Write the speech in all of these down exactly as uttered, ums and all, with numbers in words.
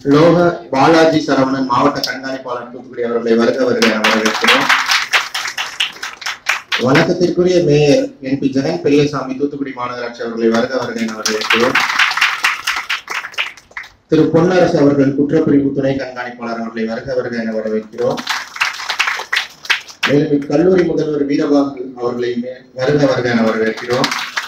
லோக பாலாஜி சரவணன் மாவட்ட கண்காணிப்பாளர் தூத்துக்குடி அவர்களை வருக வருக வரவேற்கிறோம். வணக்கத்திற்குரிய mayor N P Jegan Periyasamy Thoothukudi மாநகராட்சி அவர்களை வருக வருக என வரவேற்கிறோம். திரு பொன்னரசு அவர்கள் குற்றப்பிரிவு துணை கண்காணிப்பாளர் அவர்களை வருக வருக என வரவேற்கிறோம். மேலும் இக்கல்லூரி முதல்வர் வீரபாகு அவர்களை வருக வருக என வரவேற்கிறோம்.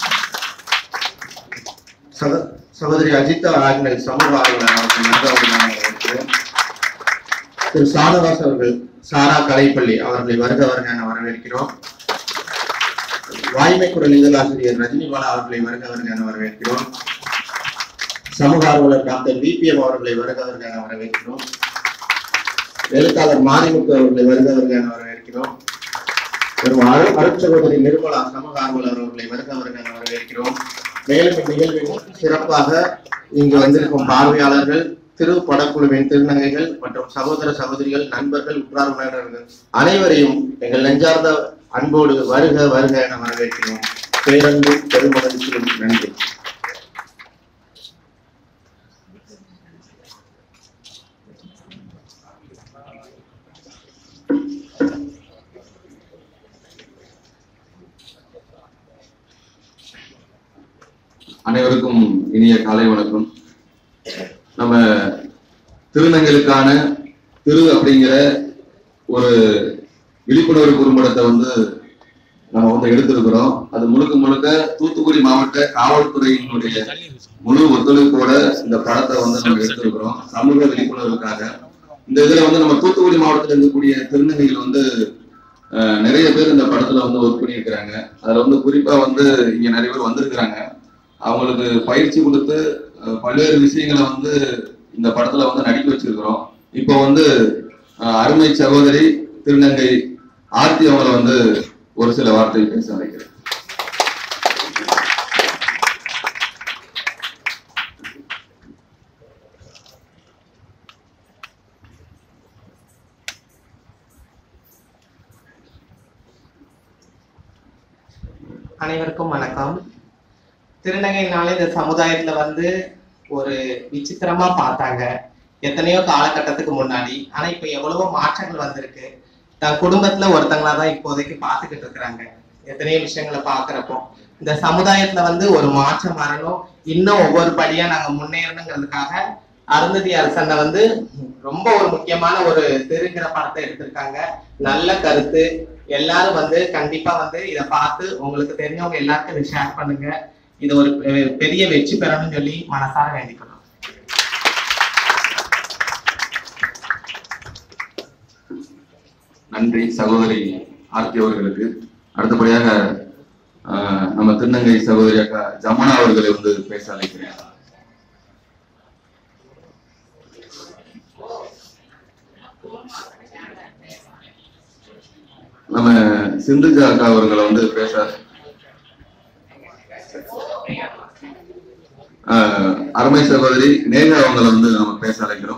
சகோதரி அஜிதா ஆக்னல் சமூக ஆர்வலர் அவர்கள் வருக வருக என வரவேற்கிறோம். திரு சானவாஸ் அவர்கள் சாரா கலைப்பள்ளி அவர்களை வருக வருக என வரவேற்கிறோம். வாய்மை குரல் இதழாசிரியர் ரஜினி பாலா அவர்களை வருக வருக என வரவேற்கிறோம். சமூக ஆர்வலர் டாக்டர் வி பி எம் அவர்களை வருக வருக என வரவேற்கிறோம். எழுத்தாளர் மாரிமுத்து அவர்களை வருக வருக என வரவேற்கிறோம். அருட்சகோதரி நிர்மலா சமூக ஆர்வலர் அவர்களை வருக வருக என வரவேற்கிறோம். மேலும் இந்நிகழ்வில் சிறப்பாக இங்கு வந்திருக்கும் பார்வையாளர்கள், திரு படக்குழுவின் திருநங்கைகள் மற்றும் சகோதர சகோதரிகள், நண்பர்கள், உற்றார் உறவினர்கள் அனைவரையும் எங்கள் நெஞ்சார்ந்த அன்போடு வருக வருக என வரவேற்கிறோம். பேரன்பு பெருமகிழ்ச்சியும் நன்றி. அனைவருக்கும் இனிய காலை வணக்கம். நம்ம திருநங்கைகளுக்கான திரு அப்படிங்கிற ஒரு விழிப்புணர்வு குறும்படத்தை வந்து நம்ம வந்து எடுத்திருக்கிறோம். அது முழுக்க முழுக்க தூத்துக்குடி மாவட்ட காவல்துறையினுடைய முழு ஒத்துழைப்போட இந்த படத்தை வந்து நம்ம எடுத்திருக்கிறோம் சமூக விழிப்புணர்வுக்காக. இந்த இதுல வந்து நம்ம தூத்துக்குடி மாவட்டத்தில் இருக்கக்கூடிய திருநங்கைகள் வந்து நிறைய பேர் இந்த படத்துல வந்து ஒர்க் பண்ணியிருக்கிறாங்க. அதுல வந்து குறிப்பா வந்து இங்க நிறைய பேர் வந்திருக்கிறாங்க. அவங்களுக்கு பயிற்சி கொடுத்து பல்வேறு விஷயங்களை வந்து இந்த படத்துல வந்து நடிக்க வச்சிருக்கிறோம். இப்போ வந்து அருமை சகோதரி திருநங்கை ஆர்த்தி அவங்களை வந்து ஒரு சில வார்த்தை பேச வைக்கிறேன். அனைவருக்கும் வணக்கம். திருநங்கைனால இந்த சமுதாயத்துல வந்து ஒரு விசித்திரமா பார்த்தாங்க எத்தனையோ காலகட்டத்துக்கு முன்னாடி. ஆனா இப்ப எவ்வளவோ மாற்றங்கள் வந்திருக்கு. தன் குடும்பத்துல ஒருத்தங்களா தான் இப்போதைக்கு பார்த்துக்கிட்டு இருக்கிறாங்க. எத்தனையோ விஷயங்களை பாக்குறப்போ இந்த சமுதாயத்துல வந்து ஒரு மாற்றம் வரணும், இன்னும் ஒவ்வொரு படியா நாங்க முன்னேறணுங்கிறதுக்காக அருந்ததி அரசனை வந்து ரொம்ப ஒரு முக்கியமான ஒரு திருங்கிற படத்தை எடுத்திருக்காங்க. நல்ல கருத்து. எல்லாரும் வந்து கண்டிப்பா வந்து இதை பார்த்து உங்களுக்கு தெரிஞ்சவங்க எல்லாருக்கும் இதை ஷேர் பண்ணுங்க. இது ஒரு பெரிய வெற்றி பெறணும்னு சொல்லி மனசார வேண்டிக்கணும். நன்றி சகோதரி ஆர்த்தி அவர்களுக்கு. அடுத்தபடியாக நம்ம திருநங்கை சகோதரி அக்கா ஜமுனா அவர்களை வந்து பேச அழைக்கிறேன். நம்ம சிந்துஜா அக்கா அவர்களை வந்து பேச அருமை சகோதரி நேகா அவங்களை வந்து நம்ம பேச அழைக்கிறோம்.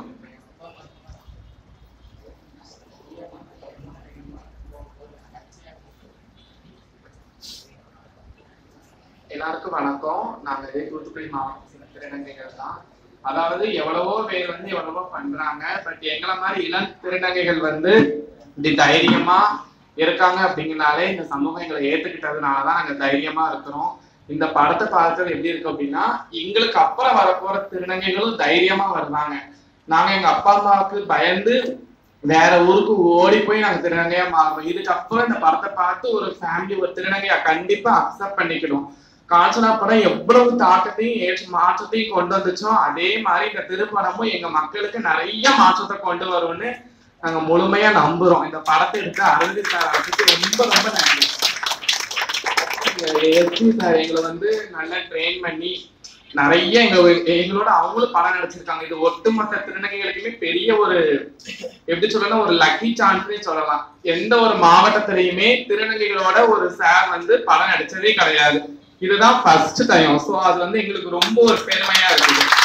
எல்லாருக்கும் வணக்கம். நாங்க தூத்துக்குடி மாவட்ட திருநங்கைகள் தான். அதாவது எவ்வளவோ பேர் வந்து எவ்வளவோ பண்றாங்க. பட் எங்களை மாதிரி இளம் திருநங்கைகள் வந்து இப்படி தைரியமா இருக்காங்க அப்படிங்கனாலே இந்த சமூகம் எங்களை ஏத்துக்கிட்டதுனாலதான் நாங்க தைரியமா இருக்கிறோம். இந்த படத்தை பார்த்தது எப்படி இருக்கு அப்படின்னா, எங்களுக்கு அப்புறம் வரப்போற திருநங்கைகளும் தைரியமா வருவாங்க. நாங்க எங்க அப்பா அம்மாவுக்கு பயந்து வேற ஊருக்கு ஓடி போய் நாங்க திருநங்கையா மாறுறோம். இதுக்கப்புறம் இந்த படத்தை பார்த்து ஒரு ஃபேமிலி ஒரு திருநங்கையா கண்டிப்பா அக்செப்ட் பண்ணிக்கணும். காஞ்சனா படம் எவ்வளவு தாக்கத்தையும் ஏற்று மாற்றத்தையும் கொண்டு வந்துச்சோ அதே மாதிரி இந்த திருப்படமும் எங்க மக்களுக்கு நிறைய மாற்றத்தை கொண்டு வரும்னு நாங்க முழுமையா நம்புறோம். இந்த படத்தை எடுத்து அருந்தி சார் அதுக்கு ரொம்ப ரொம்ப நன்றி. எஸ்பி சார் எங்களை வந்து நல்லா ட்ரெயின் பண்ணி நிறைய எங்க எங்களோட அவங்களும் படம் நடிச்சிருக்காங்க. இது ஒட்டுமொத்த திருநங்கைகளுக்குமே பெரிய ஒரு எப்படி சொல்லலாம் ஒரு லக்கி சான்ஸ்னே சொல்லலாம். எந்த ஒரு மாவட்டத்திலையுமே திருநங்கைகளோட ஒரு சார் வந்து படம் நடிச்சதே கிடையாது. இதுதான் ஃபர்ஸ்ட் டைம். ஸோ அது வந்து எங்களுக்கு ரொம்ப ஒரு பெருமையா இருக்குது.